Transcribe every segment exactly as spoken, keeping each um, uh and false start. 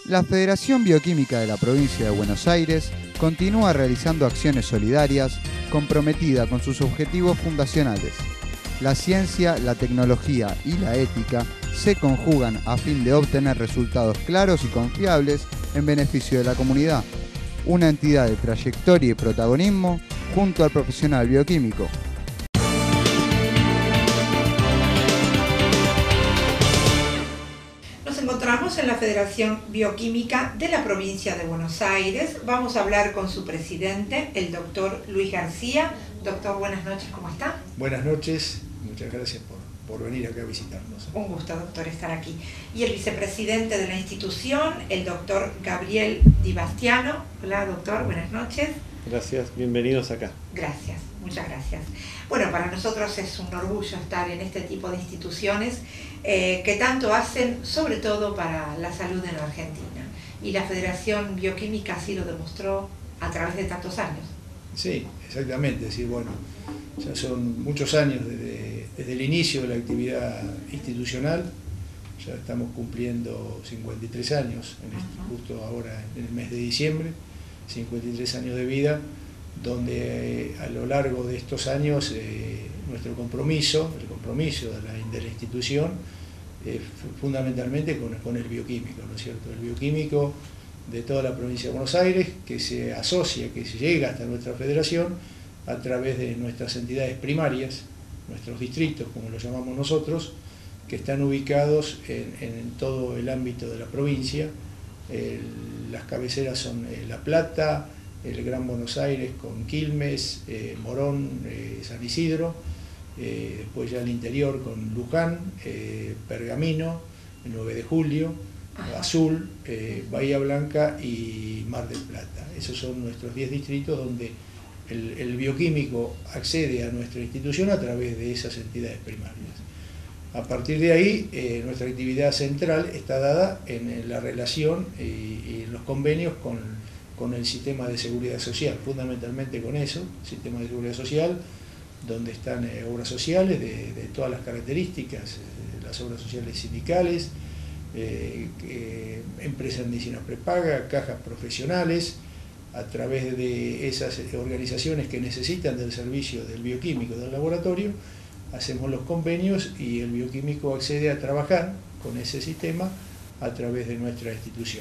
La Federación Bioquímica de la Provincia de Buenos Aires continúa realizando acciones solidarias comprometida con sus objetivos fundacionales. La ciencia, la tecnología y la ética se conjugan a fin de obtener resultados claros y confiables en beneficio de la comunidad. Una entidad de trayectoria y protagonismo junto al profesional bioquímico. Nos encontramos en la Federación Bioquímica de la Provincia de Buenos Aires. Vamos a hablar con su presidente, el doctor Luis García. Doctor, buenas noches, ¿cómo está? Buenas noches, muchas gracias por, por venir acá a visitarnos. Un gusto, doctor, estar aquí. Y el vicepresidente de la institución, el doctor Gabriel Di Bastiano. Hola, doctor, buenas noches. Gracias, bienvenidos acá. Gracias, muchas gracias. Bueno, para nosotros es un orgullo estar en este tipo de instituciones eh, que tanto hacen, sobre todo para la salud en la Argentina. Y la Federación Bioquímica así lo demostró a través de tantos años. Sí, exactamente. Sí, bueno, ya son muchos años desde, desde el inicio de la actividad institucional. Ya estamos cumpliendo cincuenta y tres años, en este, justo ahora en el mes de diciembre. cincuenta y tres años de vida, donde eh, a lo largo de estos años eh, nuestro compromiso, el compromiso de la, de la institución, eh, fundamentalmente con, con el bioquímico, ¿no es cierto? El bioquímico de toda la provincia de Buenos Aires, que se asocia, que se llega hasta nuestra federación a través de nuestras entidades primarias, nuestros distritos, como lo llamamos nosotros, que están ubicados en, en todo el ámbito de la provincia. El, las cabeceras son eh, La Plata, el Gran Buenos Aires con Quilmes, eh, Morón, eh, San Isidro, eh, después ya el interior con Luján, eh, Pergamino, nueve de julio, Azul, eh, Bahía Blanca y Mar del Plata. Esos son nuestros diez distritos donde el, el bioquímico accede a nuestra institución a través de esas entidades primarias. A partir de ahí, eh, nuestra actividad central está dada en, en la relación y, y en los convenios con, con el sistema de seguridad social, fundamentalmente con eso, sistema de seguridad social, donde están eh, obras sociales de, de todas las características, eh, las obras sociales sindicales, eh, eh, empresas de medicina prepaga, cajas profesionales, a través de esas organizaciones que necesitan del servicio del bioquímico del laboratorio. Hacemos los convenios y el bioquímico accede a trabajar con ese sistema a través de nuestra institución.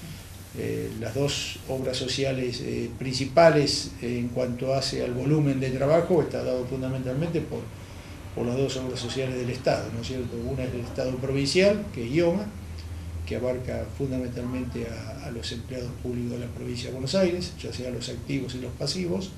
Eh, las dos obras sociales eh, principales eh, en cuanto hace al volumen de trabajo está dado fundamentalmente por, por las dos obras sociales del Estado, ¿no es cierto? Una es el Estado provincial, que es IOMA, que abarca fundamentalmente a, a los empleados públicos de la provincia de Buenos Aires, ya sea los activos y los pasivos,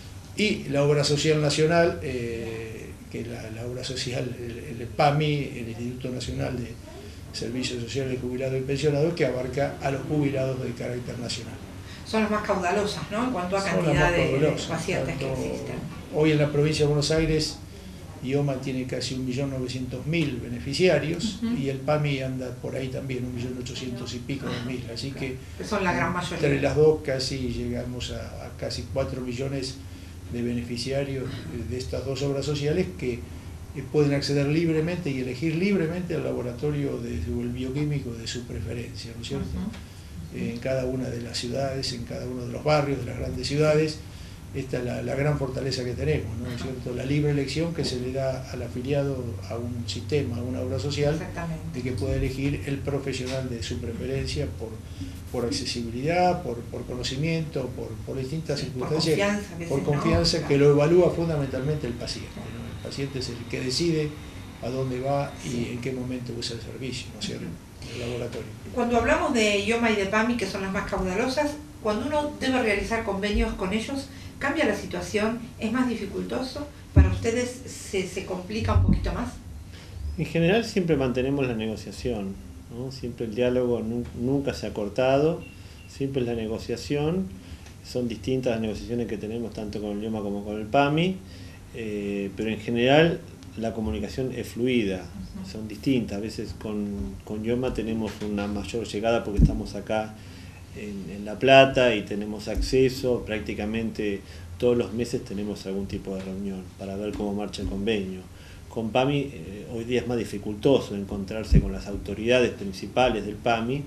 y la obra social nacional, eh, que es la, la obra social, el, el PAMI, el Instituto Nacional de Servicios Sociales de Jubilados y Pensionados, que abarca a los jubilados de carácter nacional. Son las más caudalosas, ¿no?, en cuanto a cantidad de, de pacientes que existen. Hoy en la provincia de Buenos Aires, IOMA tiene casi un millón novecientos mil beneficiarios, uh-huh. y el PAMI anda por ahí también, un millón ochocientos y pico de mil. Así que son la gran mayoría. Entre las dos casi llegamos a, a casi cuatro millones de beneficiarios de estas dos obras sociales que pueden acceder libremente y elegir libremente al laboratorio de, o el bioquímico de su preferencia, ¿no es cierto? Uh-huh. En cada una de las ciudades, en cada uno de los barrios de las grandes ciudades. Esta es la, la gran fortaleza que tenemos, ¿no es cierto? La libre elección que se le da al afiliado a un sistema, a una obra social, de que puede elegir el profesional de su preferencia por, por accesibilidad, por, por conocimiento, por, por distintas sí, circunstancias, por confianza, que, por confianza no, que claro. Lo evalúa fundamentalmente el paciente, ¿no? El paciente es el que decide a dónde va y sí. en qué momento usa el servicio, ¿no es cierto? El laboratorio. Cuando hablamos de IOMA y de PAMI, que son las más caudalosas, cuando uno debe realizar convenios con ellos, ¿cambia la situación? ¿Es más dificultoso? ¿Para ustedes se, se complica un poquito más? En general siempre mantenemos la negociación, ¿no? Siempre el diálogo nu nunca se ha cortado, siempre es la negociación. Son distintas las negociaciones que tenemos tanto con el IOMA como con el PAMI, eh, pero en general la comunicación es fluida, uh-huh. son distintas. A veces con, con IOMA tenemos una mayor llegada porque estamos acá En, en La Plata y tenemos acceso, prácticamente todos los meses tenemos algún tipo de reunión para ver cómo marcha el convenio. Con PAMI eh, hoy día es más dificultoso encontrarse con las autoridades principales del PAMI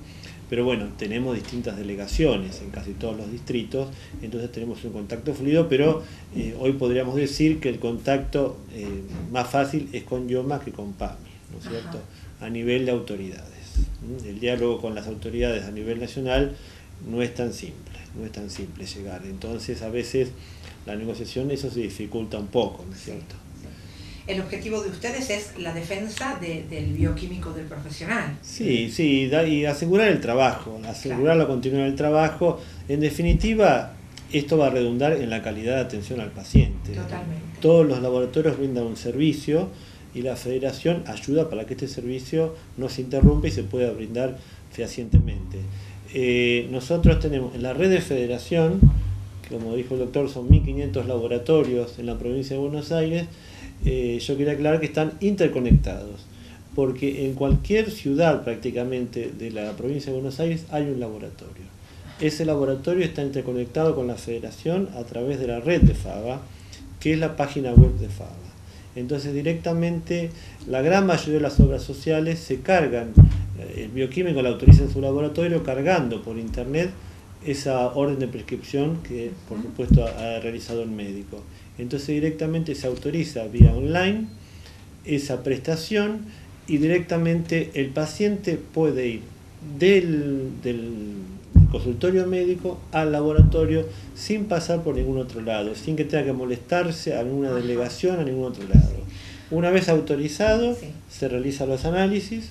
pero bueno, tenemos distintas delegaciones en casi todos los distritos, entonces tenemos un contacto fluido, pero eh, hoy podríamos decir que el contacto eh, más fácil es con IOMA que con PAMI, ¿no es cierto?, a nivel de autoridades. El diálogo con las autoridades a nivel nacional no es tan simple, no es tan simple llegar, entonces a veces la negociación, eso se dificulta un poco, ¿no es cierto? El objetivo de ustedes es la defensa de, del bioquímico del profesional. Sí, sí, da, y asegurar el trabajo, asegurar claro. la continuidad del trabajo. En definitiva, esto va a redundar en la calidad de atención al paciente. Totalmente. Todos los laboratorios brindan un servicio y la federación ayuda para que este servicio no se interrumpa y se pueda brindar fehacientemente. Eh, nosotros tenemos en la red de federación, que como dijo el doctor, son mil quinientos laboratorios en la provincia de Buenos Aires. Eh, yo quería aclarar que están interconectados, porque en cualquier ciudad prácticamente de la provincia de Buenos Aires hay un laboratorio. Ese laboratorio está interconectado con la federación a través de la red de FABA, que es la página web de FABA. Entonces directamente la gran mayoría de las obras sociales se cargan, el bioquímico la autoriza en su laboratorio cargando por internet esa orden de prescripción que por supuesto ha realizado el médico. Entonces directamente se autoriza vía online esa prestación y directamente el paciente puede ir del, del consultorio médico al laboratorio sin pasar por ningún otro lado, sin que tenga que molestarse a ninguna delegación, a ningún otro lado. Una vez autorizado, sí. se realizan los análisis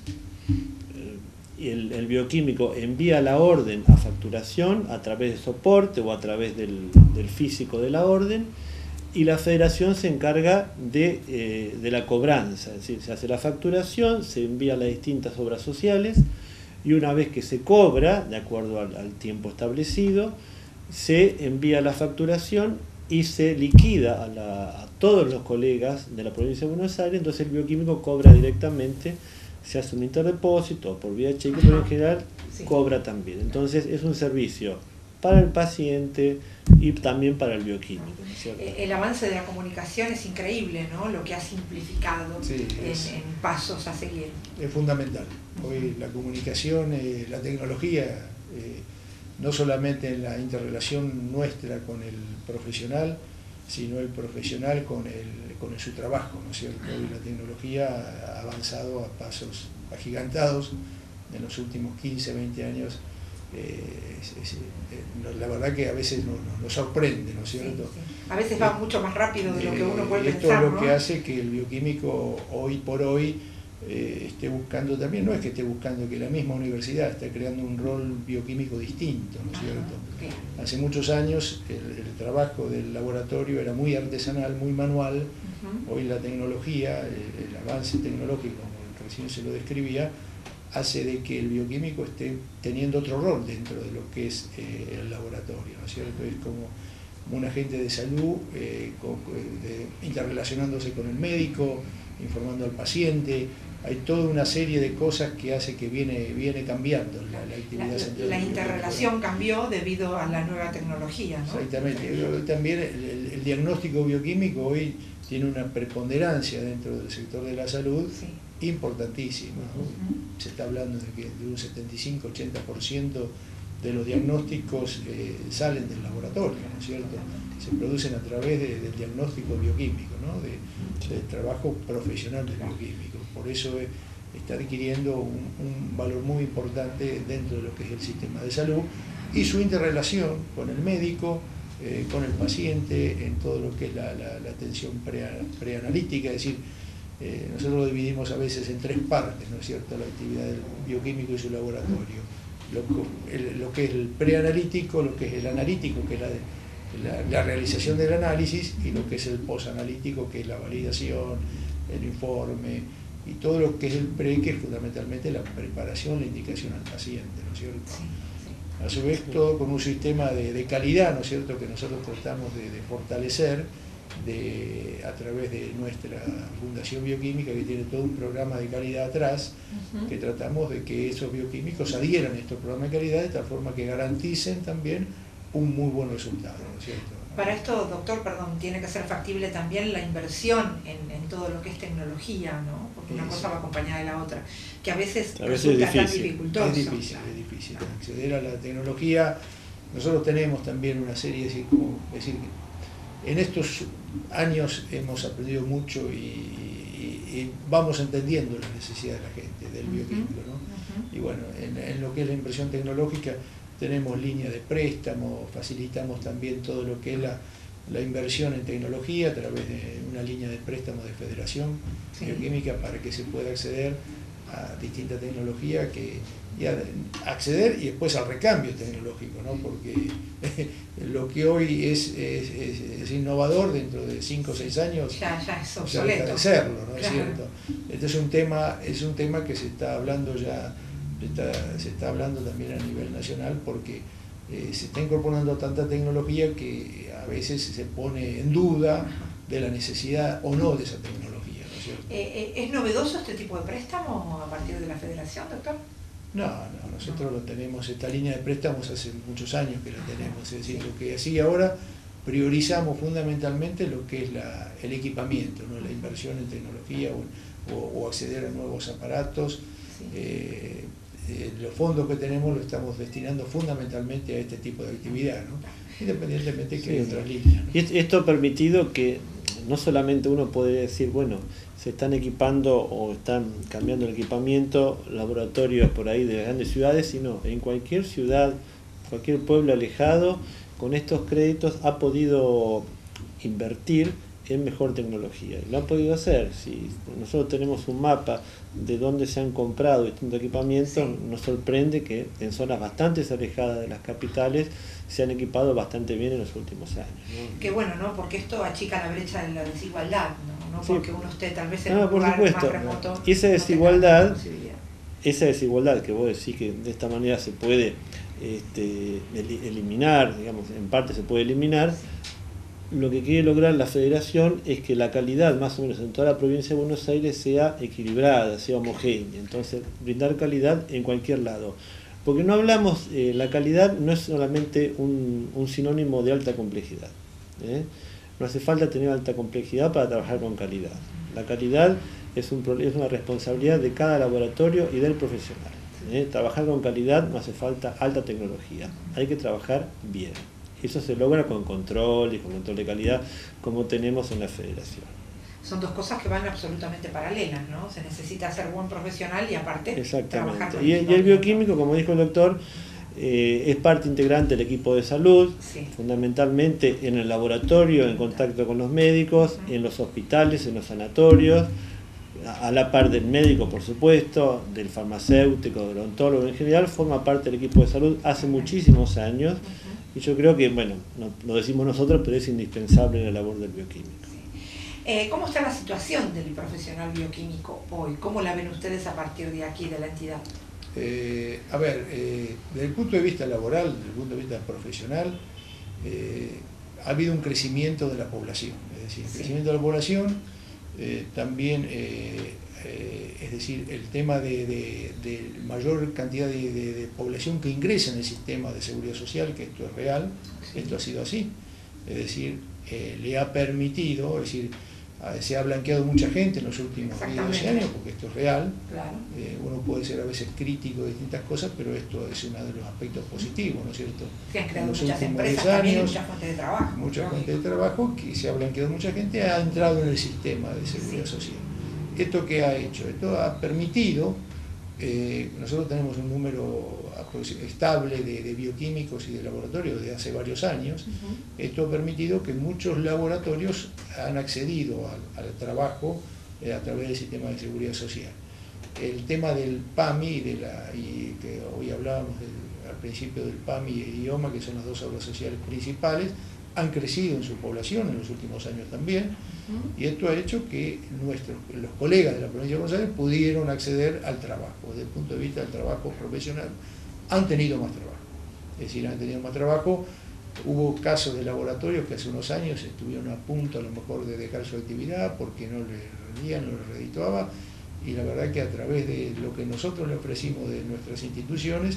y el, el bioquímico envía la orden a facturación a través de soporte o a través del, del físico de la orden, y la federación se encarga de, eh, de la cobranza, es decir, se hace la facturación, se envía a las distintas obras sociales y una vez que se cobra, de acuerdo al, al tiempo establecido, se envía la facturación y se liquida a, la, a todos los colegas de la provincia de Buenos Aires, entonces el bioquímico cobra directamente, se hace un interdepósito por vía cheque, pero en general sí. cobra también. Entonces es un servicio para el paciente y también para el bioquímico, ¿no es cierto? El avance de la comunicación es increíble, ¿no? Lo que ha simplificado sí, es, en, en pasos a seguir. Es fundamental. Hoy la comunicación, eh, la tecnología, eh, no solamente en la interrelación nuestra con el profesional, sino el profesional con, el, con el, su trabajo, ¿no es cierto? Hoy la tecnología ha avanzado a pasos agigantados en los últimos quince, veinte años. Eh, es, es, eh, la verdad que a veces nos, nos sorprende, ¿no es cierto? Sí, sí. A veces va eh, mucho más rápido de lo que uno puede eh, esto pensar, es lo ¿no? que hace que el bioquímico hoy por hoy eh, esté buscando también, no es que esté buscando, que la misma universidad está creando un rol bioquímico distinto, ¿no es cierto? Claro. Hace muchos años el, el trabajo del laboratorio era muy artesanal, muy manual. Uh-huh. Hoy la tecnología, el, el avance tecnológico, como recién se lo describía, hace de que el bioquímico esté teniendo otro rol dentro de lo que es eh, el laboratorio, ¿no es cierto? Es como un agente de salud eh, con, de, interrelacionándose con el médico, informando al paciente. Hay toda una serie de cosas que hace que viene, viene cambiando la, la actividad la, central. La interrelación cambió debido a la nueva tecnología, ¿no? Exactamente. También el, el, el diagnóstico bioquímico hoy tiene una preponderancia dentro del sector de la salud, sí. importantísima, ¿no? Uh-huh. Se está hablando de que de un setenta y cinco a ochenta por ciento de los diagnósticos eh, salen del laboratorio, ¿no es cierto? Se producen a través de, del diagnóstico bioquímico, ¿no? de, del trabajo profesional del bioquímico. Por eso eh, está adquiriendo un, un valor muy importante dentro de lo que es el sistema de salud y su interrelación con el médico, eh, con el paciente, en todo lo que es la, la, la atención pre, preanalítica, es decir, Eh, nosotros lo dividimos a veces en tres partes, ¿no es cierto?, la actividad del bioquímico y su laboratorio. Lo, el, lo que es el preanalítico, lo que es el analítico, que es la, la, la realización del análisis, y lo que es el posanalítico, que es la validación, el informe, y todo lo que es el pre, que es fundamentalmente la preparación, la indicación al paciente, ¿no es cierto? A su vez, todo con un sistema de, de calidad, ¿no es cierto?, que nosotros tratamos de, de fortalecer, De, a través de nuestra Fundación Bioquímica, que tiene todo un programa de calidad atrás, uh-huh. que tratamos de que esos bioquímicos adhieran a estos programas de calidad de tal forma que garanticen también un muy buen resultado, ¿no es cierto? Para esto, doctor, perdón, tiene que ser factible también la inversión en, en todo lo que es tecnología, ¿no? Porque una Sí, cosa va acompañada de la otra, que a veces a veces resulta es tan difícil. dificultoso. Es difícil, es difícil acceder a la tecnología. Nosotros tenemos también una serie, decir, como decir, en estos años hemos aprendido mucho y, y, y vamos entendiendo la necesidad de la gente, del bioquímico, ¿no? Uh-huh. Y bueno, en, en lo que es la inversión tecnológica tenemos línea de préstamo, facilitamos también todo lo que es la, la inversión en tecnología a través de una línea de préstamo de Federación sí. Bioquímica para que se pueda acceder a distintas tecnologías que y a acceder y después al recambio tecnológico, ¿no? Porque lo que hoy es, es, es, es innovador dentro de cinco o seis años ya, ya es obsoleto. Ya deja de serlo, ¿no? Claro. Es cierto. Este es un tema, es un tema que se está hablando ya, está, se está hablando también a nivel nacional porque eh, se está incorporando tanta tecnología que a veces se pone en duda de la necesidad o no de esa tecnología, ¿no es cierto? Eh, ¿Es novedoso este tipo de préstamo a partir de la Federación, doctor? No, no, nosotros lo tenemos, esta línea de préstamos hace muchos años que la tenemos, es decir, lo que así ahora priorizamos fundamentalmente lo que es la, el equipamiento, ¿no? La inversión en tecnología o, o, o acceder a nuevos aparatos. Sí. Eh, eh, los fondos que tenemos los estamos destinando fundamentalmente a este tipo de actividad, ¿no? Independientemente que sí. Hay otras líneas, ¿no? Y esto ha permitido que no solamente uno puede decir, bueno, se están equipando o están cambiando el equipamiento, laboratorios por ahí de las grandes ciudades, sino en cualquier ciudad, cualquier pueblo alejado, con estos créditos ha podido invertir en mejor tecnología. Y lo han podido hacer. Si nosotros tenemos un mapa de dónde se han comprado distintos equipamientos, sí. Nos sorprende que en zonas bastante alejadas de las capitales se han equipado bastante bien en los últimos años, ¿no? Qué bueno, ¿no? Porque esto achica la brecha de la desigualdad, ¿no? No sí. Porque uno esté tal vez en ah, un lugar supuesto. más remoto. Y esa desigualdad, no esa desigualdad que vos decís que de esta manera se puede este, eliminar, digamos, en parte se puede eliminar, sí. Lo que quiere lograr la Federación es que la calidad, más o menos en toda la provincia de Buenos Aires, sea equilibrada, sea homogénea. Entonces, brindar calidad en cualquier lado. Porque no hablamos, eh, la calidad no es solamente un, un sinónimo de alta complejidad, ¿eh? No hace falta tener alta complejidad para trabajar con calidad. La calidad es, un, es una responsabilidad de cada laboratorio y del profesional, ¿eh? Trabajar con calidad no hace falta alta tecnología, hay que trabajar bien. Eso se logra con control y con control de calidad como tenemos en la Federación. Son dos cosas que van absolutamente paralelas, ¿no? Se necesita ser buen profesional y aparte trabajar con y, y el bioquímico, como dijo el doctor, eh, es parte integrante del equipo de salud, sí. Fundamentalmente en el laboratorio, en contacto con los médicos, uh-huh. En los hospitales, en los sanatorios, a, a la par del médico, por supuesto, del farmacéutico, del odontólogo en general, forma parte del equipo de salud hace muchísimos años, uh-huh. Y yo creo que, bueno, no, lo decimos nosotros, pero es indispensable en la labor del bioquímico. Eh, ¿Cómo está la situación del profesional bioquímico hoy? ¿Cómo la ven ustedes a partir de aquí, de la entidad? Eh, a ver, eh, desde el punto de vista laboral, desde el punto de vista profesional, eh, ha habido un crecimiento de la población. Es decir, el sí. crecimiento de la población, eh, también, eh, eh, es decir, el tema de, de, de mayor cantidad de, de, de población que ingresa en el sistema de seguridad social, que esto es real, sí. Esto ha sido así. Es decir, eh, le ha permitido, es decir, se ha blanqueado mucha gente en los últimos doce años, porque esto es real. Claro. Eh, uno puede ser a veces crítico de distintas cosas, pero esto es uno de los aspectos positivos, ¿no es cierto? Se han creado muchas empresas también, muchas fuentes de trabajo. Muchas fuentes de trabajo, que se ha blanqueado mucha gente, ha entrado en el sistema de seguridad sí. social. ¿Esto qué ha hecho? Esto ha permitido, eh, nosotros tenemos un número estable de, de bioquímicos y de laboratorios desde hace varios años. Uh-huh. Esto ha permitido que muchos laboratorios han accedido al, al trabajo eh, a través del sistema de seguridad social. El tema del PAMI y, de la, y que hoy hablábamos del, al principio del PAMI y IOMA, que son las dos obras sociales principales, han crecido en su población en los últimos años también, uh-huh. Y esto ha hecho que nuestros, los colegas de la provincia de Buenos Aires pudieron acceder al trabajo. Desde el punto de vista del trabajo profesional, han tenido más trabajo. Es decir, han tenido más trabajo. Hubo casos de laboratorios que hace unos años estuvieron a punto a lo mejor de dejar su actividad porque no les rendía, no les redituaba, y la verdad que a través de lo que nosotros le ofrecimos de nuestras instituciones,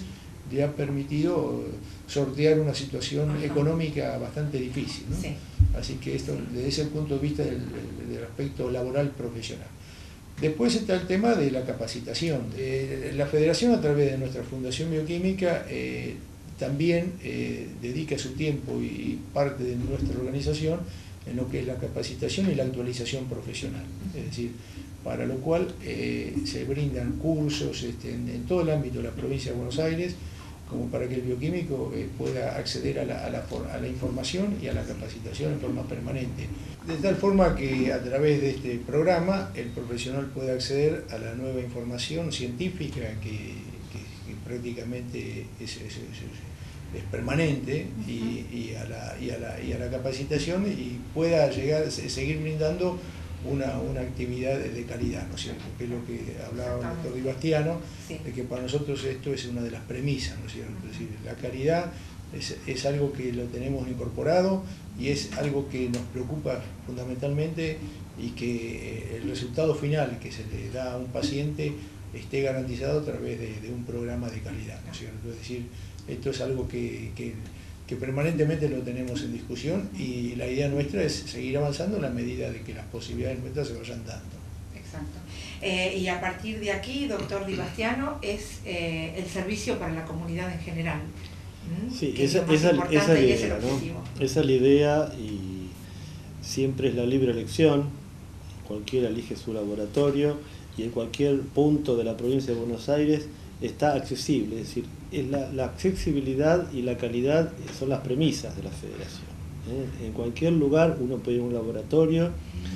le ha permitido sortear una situación Ajá. económica bastante difícil, ¿no? Sí. Así que esto, desde ese punto de vista del, del aspecto laboral profesional. Después está el tema de la capacitación. Eh, la Federación, a través de nuestra Fundación Bioquímica, eh, también eh, dedica su tiempo y parte de nuestra organización en lo que es la capacitación y la actualización profesional. Es decir, para lo cual eh, se brindan cursos este, en, en todo el ámbito de la provincia de Buenos Aires, como para que el bioquímico eh, pueda acceder a la, a, la, a la información y a la capacitación en forma permanente. De tal forma que a través de este programa el profesional puede acceder a la nueva información científica que, que, que prácticamente es, es, es, es permanente y, y, a la, y, a la, y a la capacitación y pueda llegar, seguir brindando Una, una actividad de calidad, ¿no es cierto? Que es lo que hablaba el doctor Di Bastiano, sí. de que para nosotros esto es una de las premisas, ¿no es cierto? Es decir, la calidad es, es algo que lo tenemos incorporado y es algo que nos preocupa fundamentalmente y que el resultado final que se le da a un paciente esté garantizado a través de, de un programa de calidad, ¿no es cierto? Es decir, esto es algo que, que que permanentemente lo tenemos en discusión y la idea nuestra es seguir avanzando en la medida de que las posibilidades nuestras se vayan dando. Exacto. Eh, y a partir de aquí, doctor Di Bastiano, es eh, el servicio para la comunidad en general. ¿Mm? Sí, que esa, es lo más esa, importante esa es la y idea, es el objetivo. ¿no? Esa es la idea y siempre es la libre elección, cualquiera elige su laboratorio y en cualquier punto de la provincia de Buenos Aires está accesible, es decir, es la, la accesibilidad y la calidad son las premisas de la federación. ¿eh? En cualquier lugar uno puede ir a un laboratorio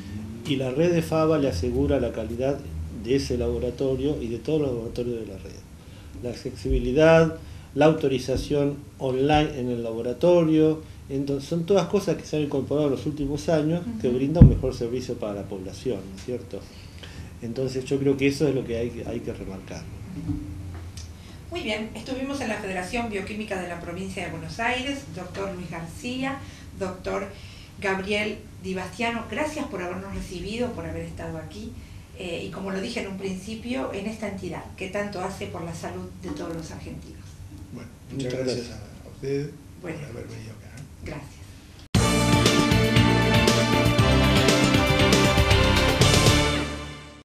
y la red de FABA le asegura la calidad de ese laboratorio y de todos los laboratorios de la red. La accesibilidad, la autorización online en el laboratorio, entonces, son todas cosas que se han incorporado en los últimos años que brindan un mejor servicio para la población, ¿no es cierto? Entonces yo creo que eso es lo que hay, hay que remarcar. Muy bien, estuvimos en la Federación Bioquímica de la Provincia de Buenos Aires, doctor Luis García, doctor Gabriel Di Bastiano, gracias por habernos recibido, por haber estado aquí, eh, y como lo dije en un principio, en esta entidad que tanto hace por la salud de todos los argentinos. Bueno, muchas, muchas gracias, gracias a usted bueno, por haber venido acá. Gracias.